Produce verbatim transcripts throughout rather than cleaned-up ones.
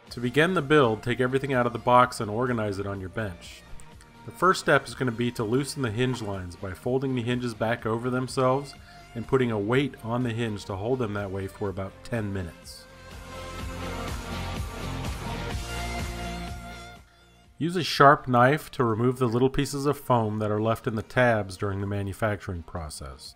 To begin the build, take everything out of the box and organize it on your bench. The first step is going to be to loosen the hinge lines by folding the hinges back over themselves and putting a weight on the hinge to hold them that way for about ten minutes. Use a sharp knife to remove the little pieces of foam that are left in the tabs during the manufacturing process.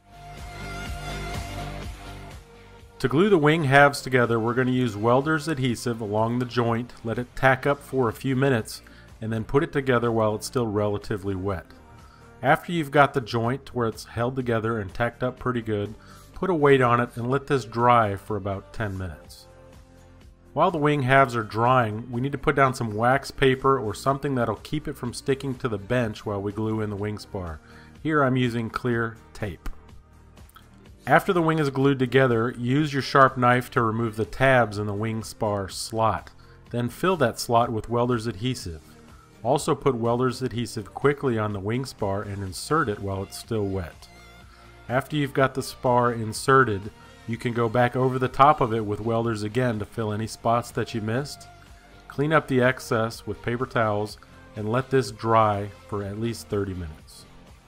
To glue the wing halves together, we're going to use welder's adhesive along the joint, let it tack up for a few minutes, and then put it together while it's still relatively wet. After you've got the joint where it's held together and tacked up pretty good, put a weight on it and let this dry for about ten minutes. While the wing halves are drying, we need to put down some wax paper or something that'll keep it from sticking to the bench while we glue in the wing spar. Here I'm using clear tape. After the wing is glued together, use your sharp knife to remove the tabs in the wing spar slot. Then fill that slot with welder's adhesive. Also put welder's adhesive quickly on the wing spar and insert it while it's still wet. After you've got the spar inserted, you can go back over the top of it with welders again to fill any spots that you missed. Clean up the excess with paper towels and let this dry for at least thirty minutes.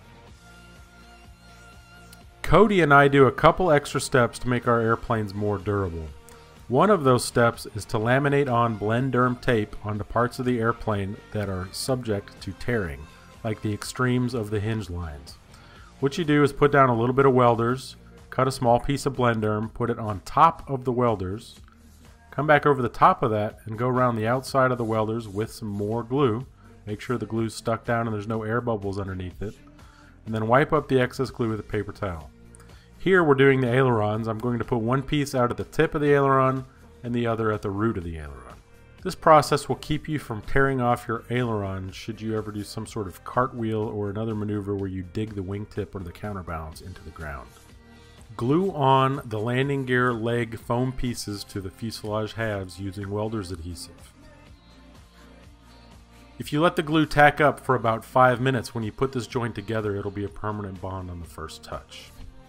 Cody and I do a couple extra steps to make our airplanes more durable. One of those steps is to laminate on Blenderm tape onto parts of the airplane that are subject to tearing, like the extremes of the hinge lines. What you do is put down a little bit of welders, cut a small piece of Blenderm, put it on top of the welders, come back over the top of that and go around the outside of the welders with some more glue. Make sure the glue's stuck down and there's no air bubbles underneath it. And then wipe up the excess glue with a paper towel. Here we're doing the ailerons. I'm going to put one piece out at the tip of the aileron and the other at the root of the aileron. This process will keep you from tearing off your aileron should you ever do some sort of cartwheel or another maneuver where you dig the wingtip or the counterbalance into the ground. Glue on the landing gear leg foam pieces to the fuselage halves using welder's adhesive. If you let the glue tack up for about five minutes, when you put this joint together, it'll be a permanent bond on the first touch.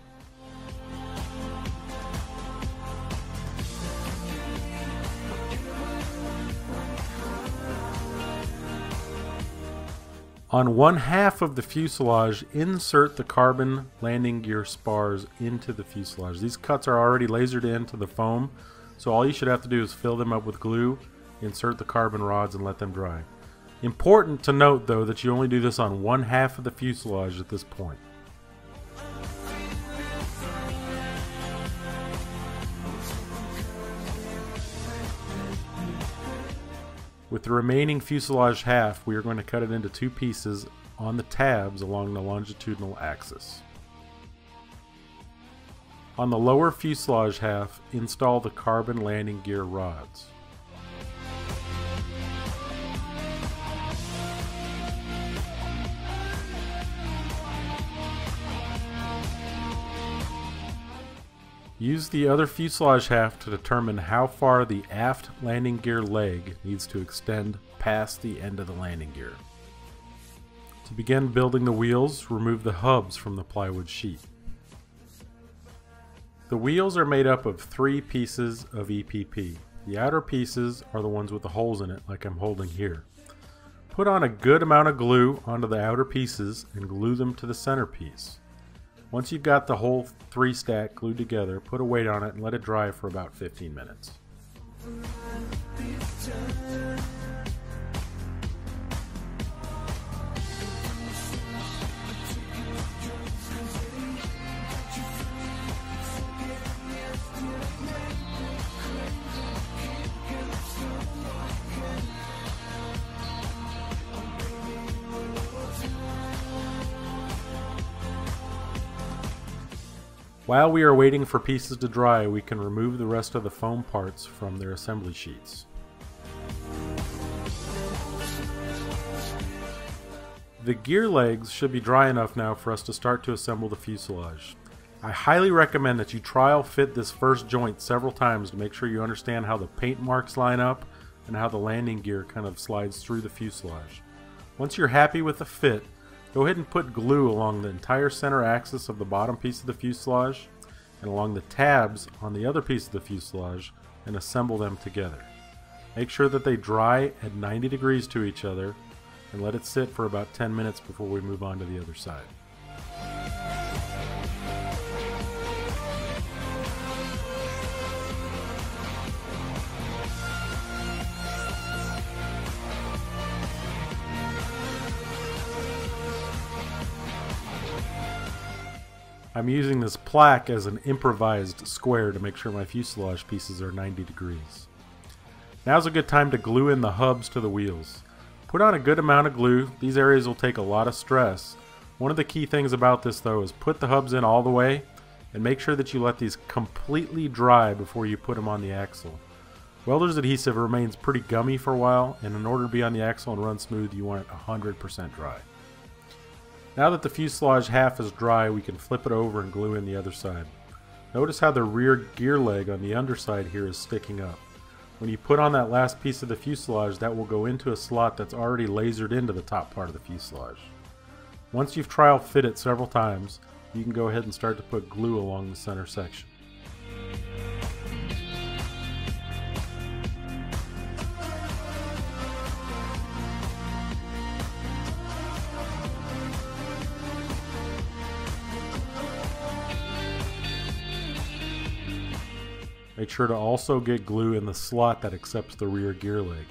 On one half of the fuselage, insert the carbon landing gear spars into the fuselage. These cuts are already lasered into the foam, so all you should have to do is fill them up with glue, insert the carbon rods, and let them dry. Important to note, though, that you only do this on one half of the fuselage at this point. With the remaining fuselage half, we are going to cut it into two pieces on the tabs along the longitudinal axis. On the lower fuselage half, install the carbon landing gear rods. Use the other fuselage half to determine how far the aft landing gear leg needs to extend past the end of the landing gear. To begin building the wheels, remove the hubs from the plywood sheet. The wheels are made up of three pieces of E P P. The outer pieces are the ones with the holes in it, like I'm holding here. Put on a good amount of glue onto the outer pieces and glue them to the centerpiece. Once you've got the whole three stack glued together, put a weight on it and let it dry for about fifteen minutes. While we are waiting for pieces to dry, we can remove the rest of the foam parts from their assembly sheets. The gear legs should be dry enough now for us to start to assemble the fuselage. I highly recommend that you trial fit this first joint several times to make sure you understand how the paint marks line up and how the landing gear kind of slides through the fuselage. Once you're happy with the fit, go ahead and put glue along the entire center axis of the bottom piece of the fuselage and along the tabs on the other piece of the fuselage and assemble them together. Make sure that they dry at ninety degrees to each other and let it sit for about ten minutes before we move on to the other side. I'm using this plaque as an improvised square to make sure my fuselage pieces are ninety degrees. Now's a good time to glue in the hubs to the wheels. Put on a good amount of glue. These areas will take a lot of stress. One of the key things about this though is put the hubs in all the way and make sure that you let these completely dry before you put them on the axle. Welder's adhesive remains pretty gummy for a while, and in order to be on the axle and run smooth you want it one hundred percent dry. Now that the fuselage half is dry, we can flip it over and glue in the other side. Notice how the rear gear leg on the underside here is sticking up. When you put on that last piece of the fuselage, that will go into a slot that's already lasered into the top part of the fuselage. Once you've trial fit it several times, you can go ahead and start to put glue along the center section. Make sure to also get glue in the slot that accepts the rear gear leg.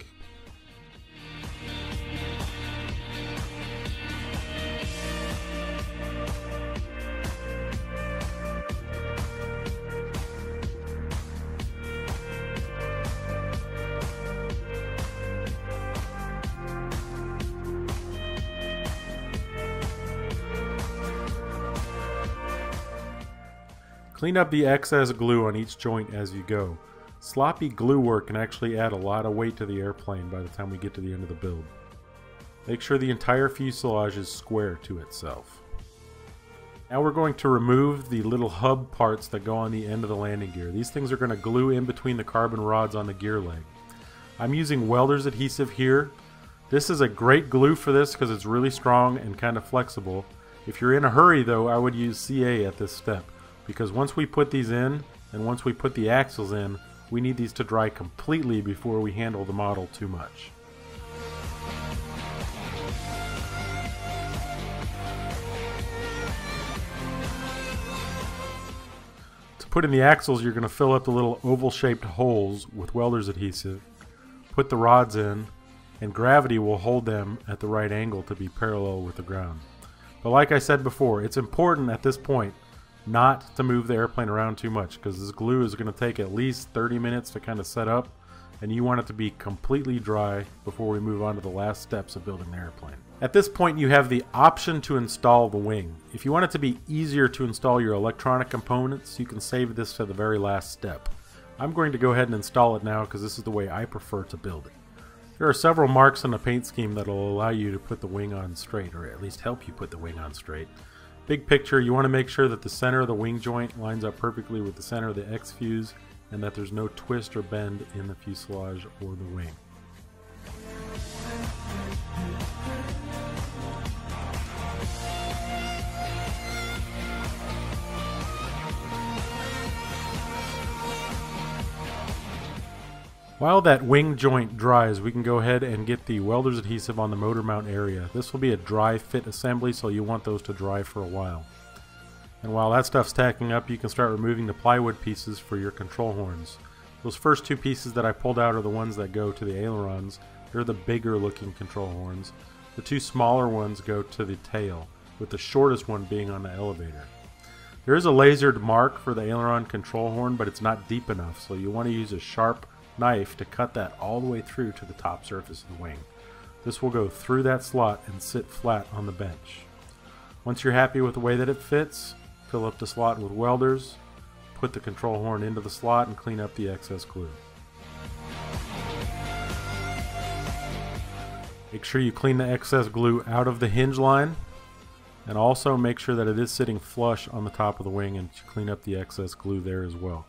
Clean up the excess glue on each joint as you go. Sloppy glue work can actually add a lot of weight to the airplane by the time we get to the end of the build. Make sure the entire fuselage is square to itself. Now we're going to remove the little hub parts that go on the end of the landing gear. These things are going to glue in between the carbon rods on the gear leg. I'm using Welder's adhesive here. This is a great glue for this because it's really strong and kind of flexible. If you're in a hurry though, I would use C A at this step, because once we put these in and once we put the axles in, we need these to dry completely before we handle the model too much. To put in the axles, you're going to fill up the little oval shaped holes with Welder's adhesive, put the rods in, and gravity will hold them at the right angle to be parallel with the ground. But like I said before, it's important at this point not to move the airplane around too much, because this glue is going to take at least thirty minutes to kind of set up, and you want it to be completely dry before we move on to the last steps of building the airplane. At this point you have the option to install the wing. If you want it to be easier to install your electronic components, you can save this to the very last step. I'm going to go ahead and install it now because this is the way I prefer to build it. There are several marks on the paint scheme that will allow you to put the wing on straight, or at least help you put the wing on straight. Big picture, you want to make sure that the center of the wing joint lines up perfectly with the center of the X-fuse and that there's no twist or bend in the fuselage or the wing. While that wing joint dries, we can go ahead and get the Welder's adhesive on the motor mount area. This will be a dry fit assembly, so you want those to dry for a while. And while that stuff's tacking up, you can start removing the plywood pieces for your control horns. Those first two pieces that I pulled out are the ones that go to the ailerons. They're the bigger looking control horns. The two smaller ones go to the tail, with the shortest one being on the elevator. There is a lasered mark for the aileron control horn, but it's not deep enough, so you want to use a sharp knife to cut that all the way through to the top surface of the wing. This will go through that slot and sit flat on the bench. Once you're happy with the way that it fits, fill up the slot with welders, put the control horn into the slot, and clean up the excess glue. Make sure you clean the excess glue out of the hinge line, and also make sure that it is sitting flush on the top of the wing, and clean up the excess glue there as well.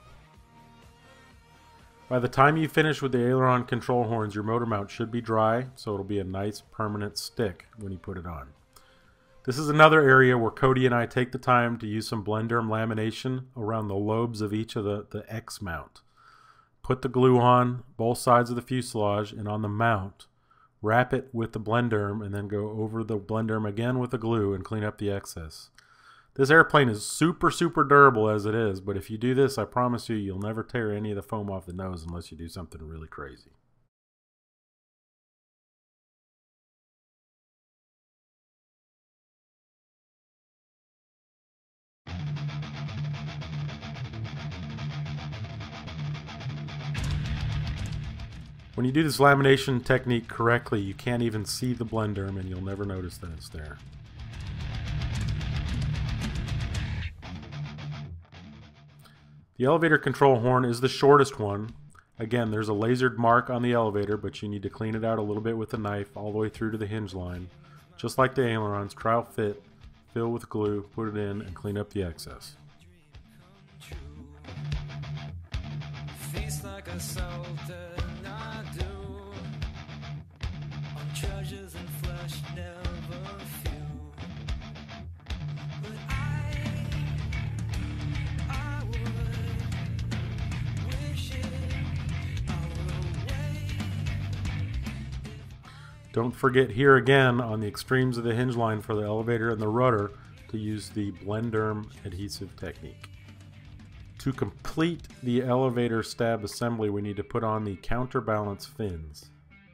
By the time you finish with the aileron control horns, your motor mount should be dry, so it'll be a nice permanent stick when you put it on. This is another area where Cody and I take the time to use some Blenderm lamination around the lobes of each of the, the X mount. Put the glue on both sides of the fuselage, and on the mount, wrap it with the Blenderm and then go over the Blenderm again with the glue and clean up the excess. This airplane is super, super durable as it is, but if you do this, I promise you, you'll never tear any of the foam off the nose unless you do something really crazy. When you do this lamination technique correctly, you can't even see the Blenderm and you'll never notice that it's there. The elevator control horn is the shortest one. Again, there's a lasered mark on the elevator, but you need to clean it out a little bit with a knife all the way through to the hinge line. Just like the ailerons, trial fit, fill with glue, put it in, and clean up the excess. Don't forget here again on the extremes of the hinge line for the elevator and the rudder to use the Blenderm adhesive technique. To complete the elevator stab assembly, we need to put on the counterbalance fins.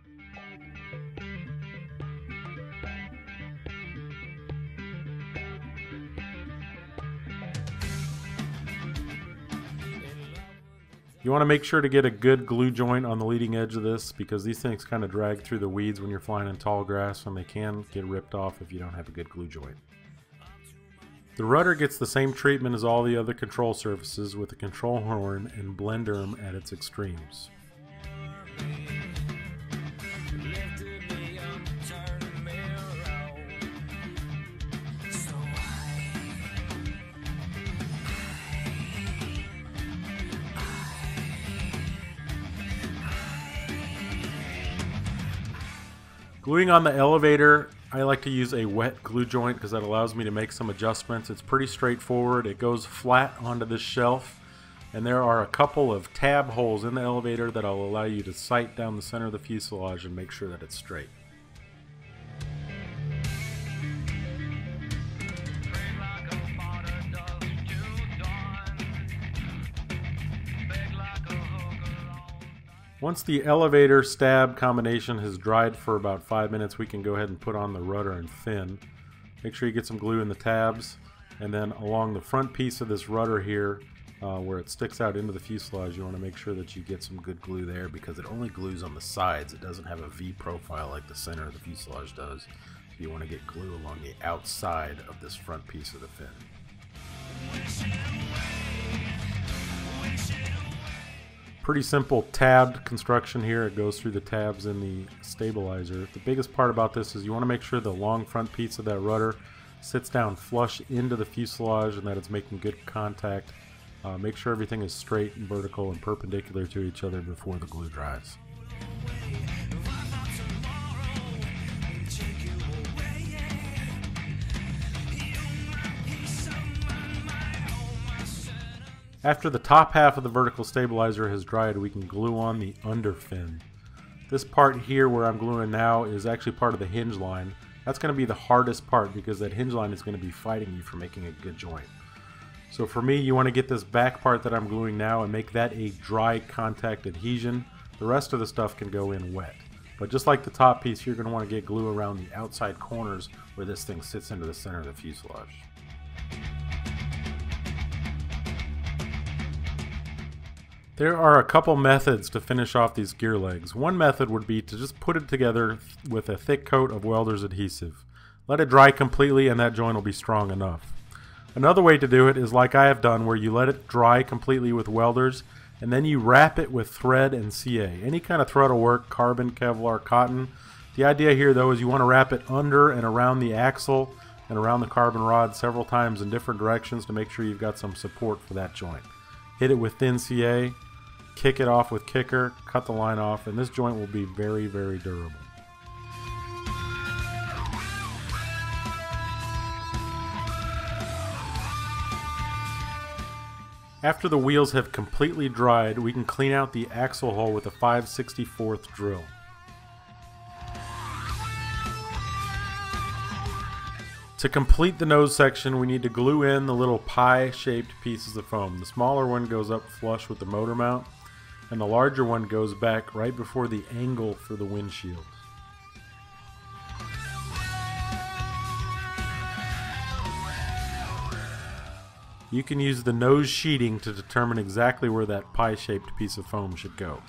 You want to make sure to get a good glue joint on the leading edge of this because these things kind of drag through the weeds when you're flying in tall grass and they can get ripped off if you don't have a good glue joint. The rudder gets the same treatment as all the other control surfaces with the control horn and Blenderm at its extremes. Gluing on the elevator, I like to use a wet glue joint because that allows me to make some adjustments. It's pretty straightforward. It goes flat onto this shelf, and there are a couple of tab holes in the elevator that will allow you to sight down the center of the fuselage and make sure that it's straight. Once the elevator stab combination has dried for about five minutes, we can go ahead and put on the rudder and fin. Make sure you get some glue in the tabs, and then along the front piece of this rudder here, uh, where it sticks out into the fuselage, you want to make sure that you get some good glue there because it only glues on the sides. It doesn't have a V profile like the center of the fuselage does. So you want to get glue along the outside of this front piece of the fin. Pretty simple tabbed construction here. It goes through the tabs in the stabilizer. The biggest part about this is you want to make sure the long front piece of that rudder sits down flush into the fuselage and that it's making good contact. Uh, make sure everything is straight and vertical and perpendicular to each other before the glue dries. After the top half of the vertical stabilizer has dried, we can glue on the under fin. This part here where I'm gluing now is actually part of the hinge line. That's going to be the hardest part because that hinge line is going to be fighting you for making a good joint. So for me, you want to get this back part that I'm gluing now and make that a dry contact adhesion. The rest of the stuff can go in wet. But just like the top piece, you're going to want to get glue around the outside corners where this thing sits into the center of the fuselage. There are a couple methods to finish off these gear legs. One method would be to just put it together with a thick coat of welder's adhesive. Let it dry completely and that joint will be strong enough. Another way to do it is like I have done, where you let it dry completely with welders and then you wrap it with thread and C A. Any kind of thread will work, carbon, Kevlar, cotton. The idea here though is you want to wrap it under and around the axle and around the carbon rod several times in different directions to make sure you've got some support for that joint. Hit it with thin C A. Kick it off with kicker, cut the line off, and this joint will be very, very durable. After the wheels have completely dried, we can clean out the axle hole with a five sixty-fourth drill. To complete the nose section, we need to glue in the little pie-shaped pieces of foam. The smaller one goes up flush with the motor mount, and the larger one goes back right before the angle for the windshield. You can use the nose sheeting to determine exactly where that pie-shaped piece of foam should go.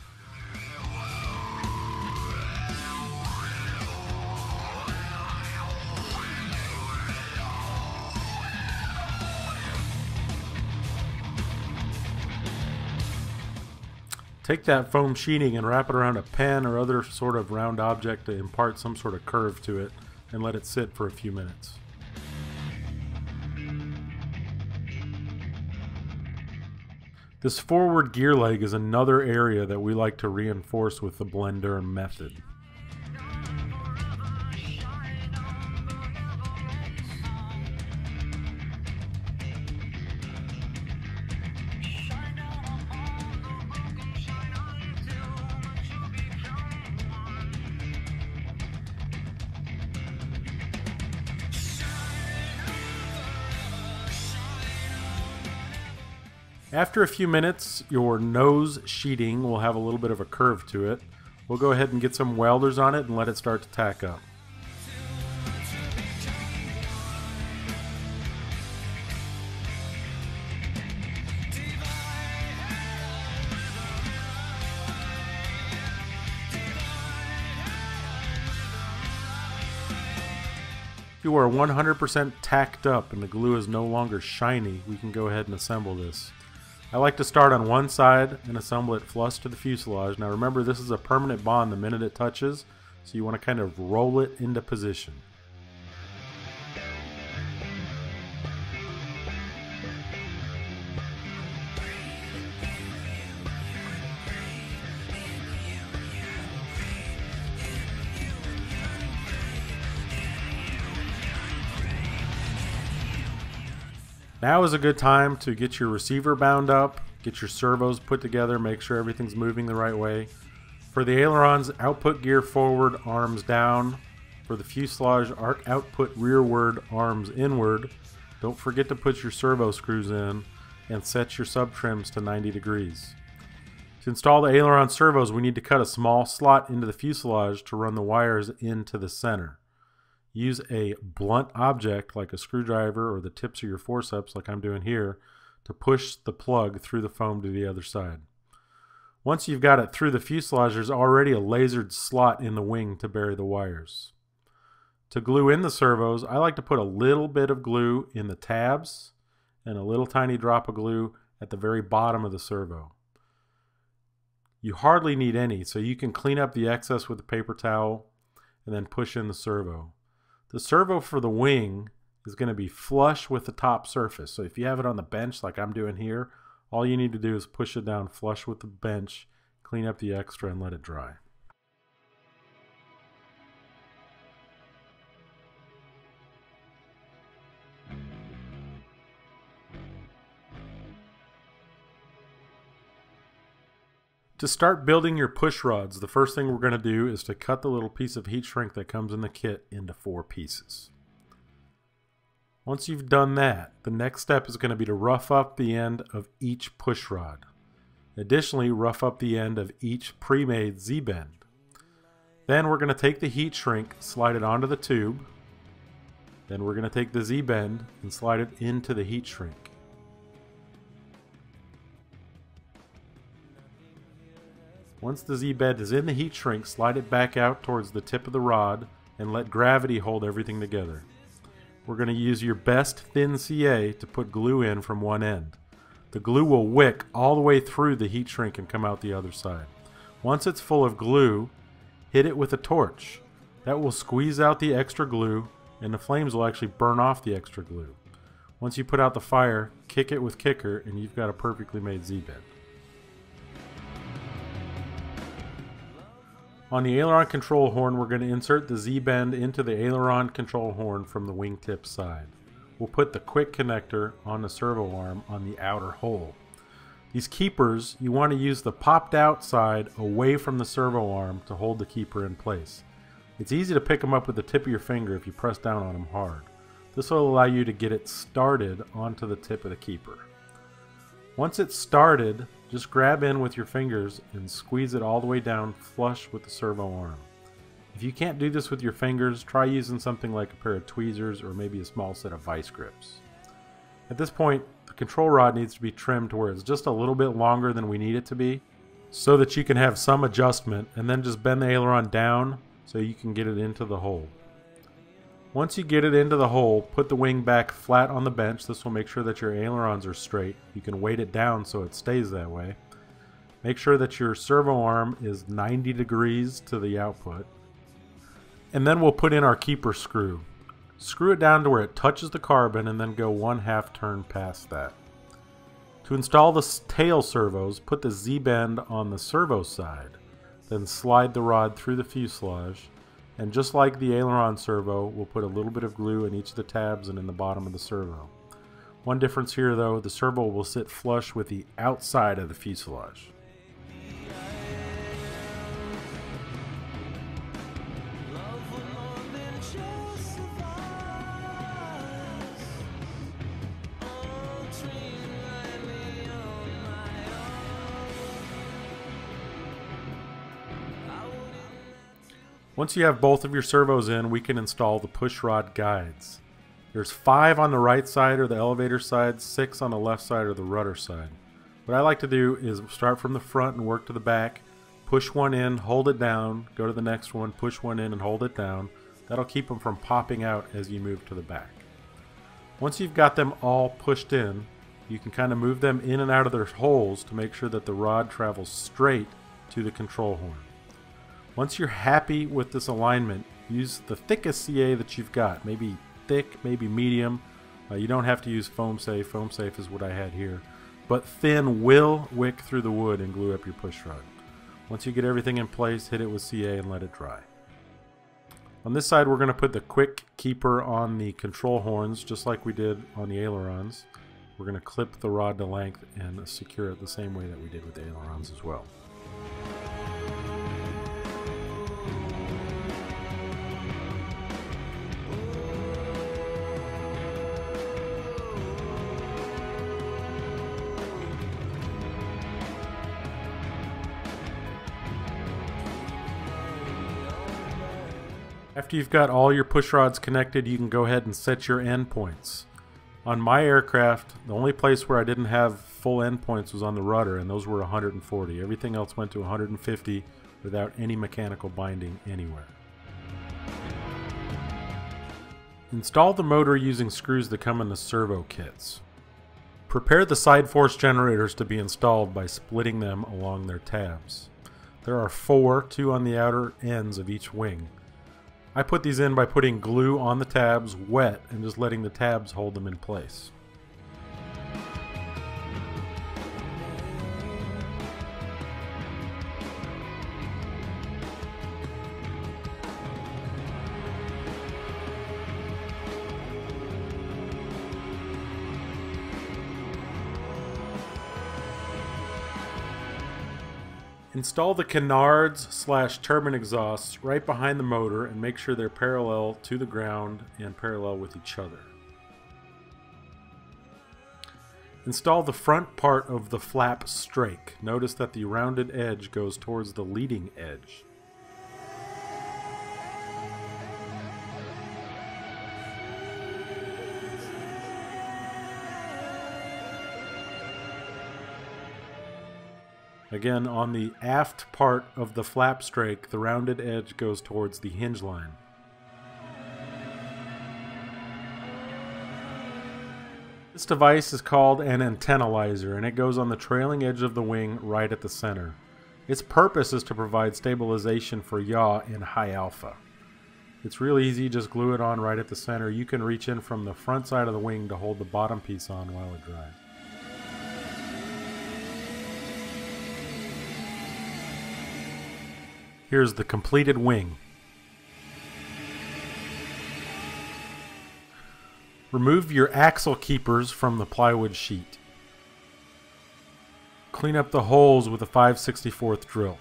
Take that foam sheeting and wrap it around a pen or other sort of round object to impart some sort of curve to it, and let it sit for a few minutes. This forward gear leg is another area that we like to reinforce with the blender method. After a few minutes, your nose sheeting will have a little bit of a curve to it. We'll go ahead and get some welders on it and let it start to tack up. If you are one hundred percent tacked up and the glue is no longer shiny, we can go ahead and assemble this. I like to start on one side and assemble it flush to the fuselage. Now remember, this is a permanent bond the minute it touches, so you want to kind of roll it into position. Now is a good time to get your receiver bound up, get your servos put together, make sure everything's moving the right way. For the ailerons, output gear forward, arms down. For the fuselage, arc output rearward, arms inward. Don't forget to put your servo screws in and set your sub trims to ninety degrees. To install the aileron servos, we need to cut a small slot into the fuselage to run the wires into the center. Use a blunt object like a screwdriver or the tips of your forceps, like I'm doing here, to push the plug through the foam to the other side. Once you've got it through the fuselage, there's already a lasered slot in the wing to bury the wires. To glue in the servos, I like to put a little bit of glue in the tabs and a little tiny drop of glue at the very bottom of the servo. You hardly need any, so you can clean up the excess with a paper towel and then push in the servo. The servo for the wing is going to be flush with the top surface. So if you have it on the bench like I'm doing here, all you need to do is push it down flush with the bench, clean up the extra, and let it dry. To start building your push rods, the first thing we're going to do is to cut the little piece of heat shrink that comes in the kit into four pieces. Once you've done that, the next step is going to be to rough up the end of each push rod. Additionally, rough up the end of each pre-made Z-bend. Then we're going to take the heat shrink, slide it onto the tube. Then we're going to take the Z-bend and slide it into the heat shrink. Once the Z-bed is in the heat shrink, slide it back out towards the tip of the rod and let gravity hold everything together. We're going to use your best thin C A to put glue in from one end. The glue will wick all the way through the heat shrink and come out the other side. Once it's full of glue, hit it with a torch. That will squeeze out the extra glue and the flames will actually burn off the extra glue. Once you put out the fire, kick it with kicker and you've got a perfectly made Z-bed. On the aileron control horn, we're going to insert the Z-bend into the aileron control horn from the wingtip side. We'll put the quick connector on the servo arm on the outer hole. These keepers, you want to use the popped out side away from the servo arm to hold the keeper in place. It's easy to pick them up with the tip of your finger if you press down on them hard. This will allow you to get it started onto the tip of the keeper. Once it's started, just grab in with your fingers and squeeze it all the way down flush with the servo arm. If you can't do this with your fingers, try using something like a pair of tweezers or maybe a small set of vice grips. At this point, the control rod needs to be trimmed to where it's just a little bit longer than we need it to be, so that you can have some adjustment, and then just bend the aileron down so you can get it into the hole. Once you get it into the hole, put the wing back flat on the bench. This will make sure that your ailerons are straight. You can weight it down so it stays that way. Make sure that your servo arm is ninety degrees to the output. And then we'll put in our keeper screw. Screw it down to where it touches the carbon and then go one half turn past that. To install the tail servos, put the Z-bend on the servo side. Then slide the rod through the fuselage. And just like the aileron servo, we'll put a little bit of glue in each of the tabs and in the bottom of the servo. One difference here though, the servo will sit flush with the outside of the fuselage. Once you have both of your servos in, we can install the pushrod guides. There's five on the right side or the elevator side, six on the left side or the rudder side. What I like to do is start from the front and work to the back, push one in, hold it down, go to the next one, push one in and hold it down. That'll keep them from popping out as you move to the back. Once you've got them all pushed in, you can kind of move them in and out of their holes to make sure that the rod travels straight to the control horn. Once you're happy with this alignment, use the thickest C A that you've got. Maybe thick, maybe medium. Uh, you don't have to use foam safe. Foam safe is what I had here. But thin will wick through the wood and glue up your pushrod. Once you get everything in place, hit it with C A and let it dry. On this side, we're going to put the quick keeper on the control horns, just like we did on the ailerons. We're going to clip the rod to length and secure it the same way that we did with the ailerons as well. After you've got all your push rods connected, you can go ahead and set your endpoints. On my aircraft, the only place where I didn't have full endpoints was on the rudder, and those were one hundred forty. Everything else went to one hundred fifty without any mechanical binding anywhere. Install the motor using screws that come in the servo kits. Prepare the side force generators to be installed by splitting them along their tabs. There are four, two on the outer ends of each wing. I put these in by putting glue on the tabs wet and just letting the tabs hold them in place. Install the canards slash turbine exhausts right behind the motor and make sure they're parallel to the ground and parallel with each other. Install the front part of the flap strake. Notice that the rounded edge goes towards the leading edge. Again, on the aft part of the flap strake, the rounded edge goes towards the hinge line. This device is called an antennalyzer, and it goes on the trailing edge of the wing right at the center. Its purpose is to provide stabilization for yaw in high alpha. It's real easy, just glue it on right at the center. You can reach in from the front side of the wing to hold the bottom piece on while it dries. Here's the completed wing. Remove your axle keepers from the plywood sheet. Clean up the holes with a five sixty-fourth drill.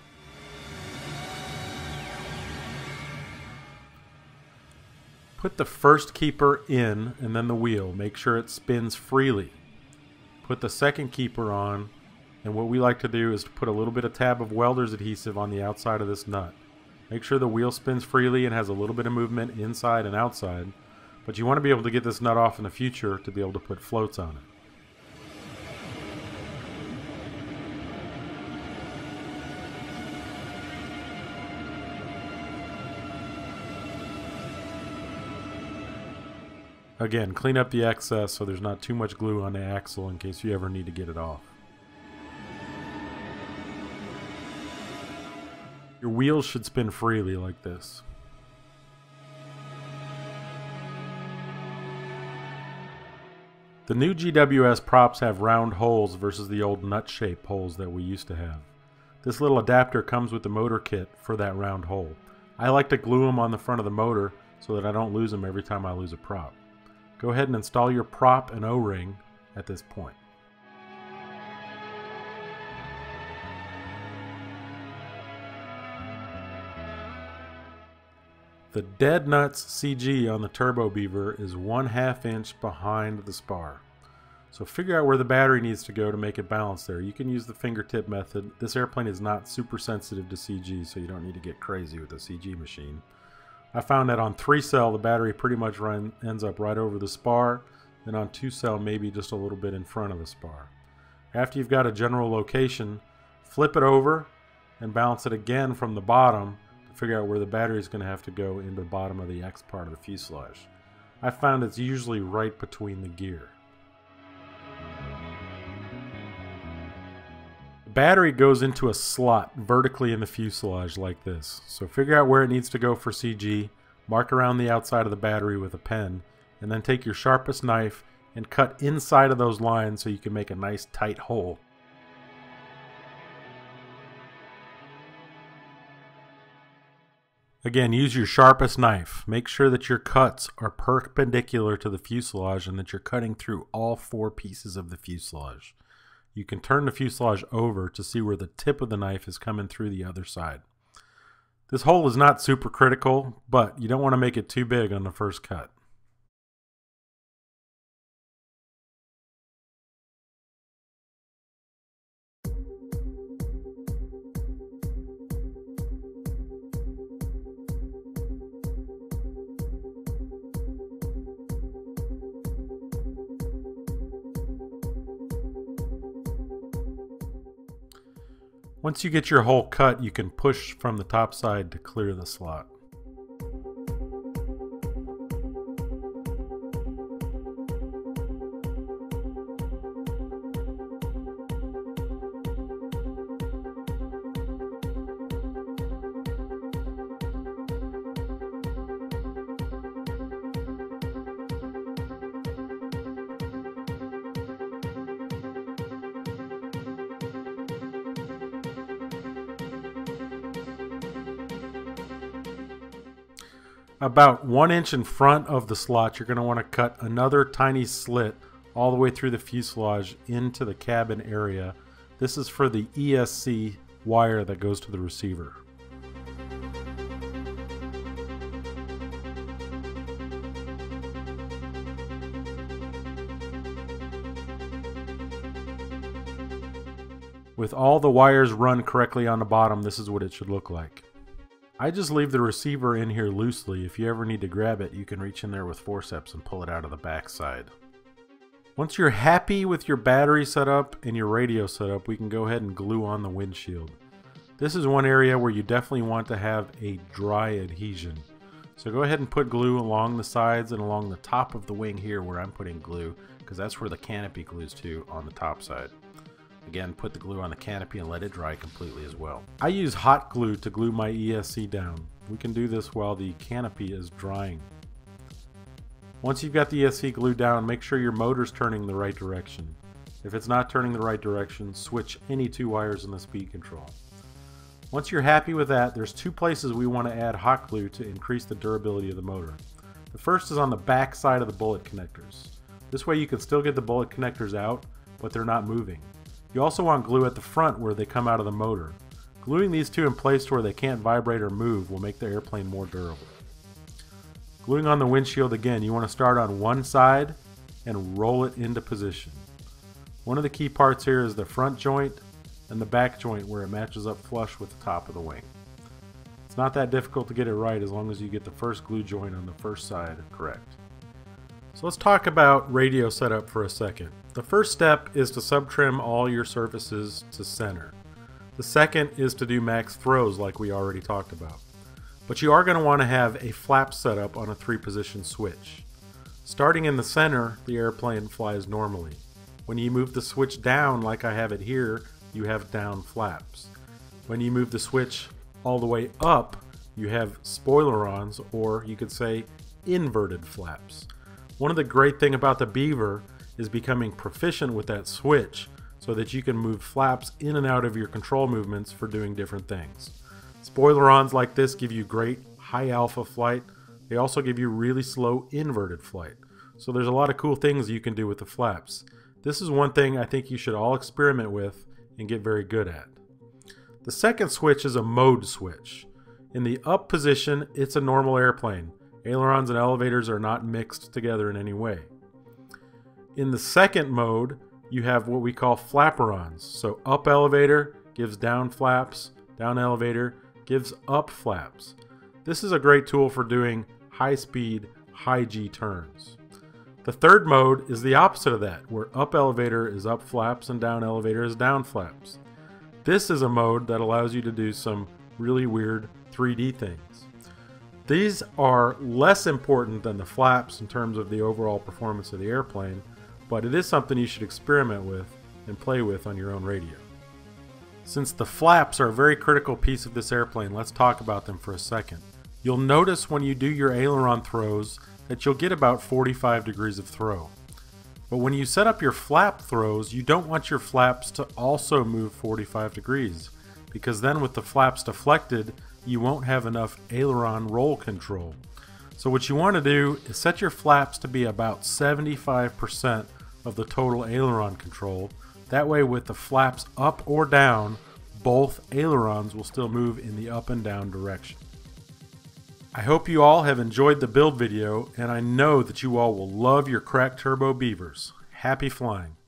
Put the first keeper in and then the wheel. Make sure it spins freely. Put the second keeper on, and what we like to do is to put a little bit of tab of welder's adhesive on the outside of this nut. Make sure the wheel spins freely and has a little bit of movement inside and outside, but you want to be able to get this nut off in the future to be able to put floats on it. Again, clean up the excess so there's not too much glue on the axle in case you ever need to get it off. Your wheels should spin freely like this. The new G W S props have round holes versus the old nut shape holes that we used to have. This little adapter comes with the motor kit for that round hole. I like to glue them on the front of the motor so that I don't lose them every time I lose a prop. Go ahead and install your prop and O-ring at this point. The dead nuts C G on the Turbo Beaver is one half inch behind the spar. So figure out where the battery needs to go to make it balance there. You can use the fingertip method. This airplane is not super sensitive to C G, so you don't need to get crazy with the C G machine. I found that on three cell the battery pretty much run, ends up right over the spar, and on two cell maybe just a little bit in front of the spar. After you've got a general location, flip it over and balance it again from the bottom to figure out where the battery is going to have to go into the bottom of the X part of the fuselage. I found it's usually right between the gear. The battery goes into a slot vertically in the fuselage like this. So figure out where it needs to go for C G, mark around the outside of the battery with a pen, and then take your sharpest knife and cut inside of those lines so you can make a nice tight hole. Again, use your sharpest knife. Make sure that your cuts are perpendicular to the fuselage and that you're cutting through all four pieces of the fuselage. You can turn the fuselage over to see where the tip of the knife is coming through the other side. This hole is not super critical, but you don't want to make it too big on the first cut. Once you get your hole cut, you can push from the top side to clear the slot. About one inch in front of the slot, you're going to want to cut another tiny slit all the way through the fuselage into the cabin area. This is for the E S C wire that goes to the receiver. With all the wires run correctly on the bottom, this is what it should look like. I just leave the receiver in here loosely. If you ever need to grab it, you can reach in there with forceps and pull it out of the back side. Once you're happy with your battery setup and your radio setup, we can go ahead and glue on the windshield. This is one area where you definitely want to have a dry adhesion. So go ahead and put glue along the sides and along the top of the wing here where I'm putting glue, because that's where the canopy glues to on the top side. Again, put the glue on the canopy and let it dry completely as well. I use hot glue to glue my E S C down. We can do this while the canopy is drying. Once you've got the E S C glued down, make sure your motor's turning the right direction. If it's not turning the right direction, switch any two wires in the speed control. Once you're happy with that, there's two places we want to add hot glue to increase the durability of the motor. The first is on the back side of the bullet connectors. This way you can still get the bullet connectors out, but they're not moving. You also want glue at the front where they come out of the motor. Gluing these two in place to where they can't vibrate or move will make the airplane more durable. Gluing on the windshield again, you want to start on one side and roll it into position. One of the key parts here is the front joint and the back joint where it matches up flush with the top of the wing. It's not that difficult to get it right as long as you get the first glue joint on the first side correct. So let's talk about radio setup for a second. The first step is to subtrim all your surfaces to center. The second is to do max throws like we already talked about. But you are going to want to have a flap setup on a three position switch. Starting in the center, the airplane flies normally. When you move the switch down like I have it here, you have down flaps. When you move the switch all the way up, you have spoilerons, or you could say inverted flaps. One of the great things about the Beaver is becoming proficient with that switch so that you can move flaps in and out of your control movements for doing different things. Spoilerons like this give you great high alpha flight. They also give you really slow inverted flight. So there's a lot of cool things you can do with the flaps. This is one thing I think you should all experiment with and get very good at. The second switch is a mode switch. In the up position, it's a normal airplane. Ailerons and elevators are not mixed together in any way. In the second mode, you have what we call flaperons. So up elevator gives down flaps, down elevator gives up flaps. This is a great tool for doing high speed, high G turns. The third mode is the opposite of that, where up elevator is up flaps and down elevator is down flaps. This is a mode that allows you to do some really weird three D things. These are less important than the flaps in terms of the overall performance of the airplane, but it is something you should experiment with and play with on your own radio. Since the flaps are a very critical piece of this airplane, let's talk about them for a second. You'll notice when you do your aileron throws that you'll get about forty-five degrees of throw. But when you set up your flap throws, you don't want your flaps to also move forty-five degrees, because then with the flaps deflected, you won't have enough aileron roll control. So what you want to do is set your flaps to be about seventy-five percent of the total aileron control. That way with the flaps up or down, both ailerons will still move in the up and down direction. I hope you all have enjoyed the build video, and I know that you all will love your Crack Turbo Beavers. Happy flying!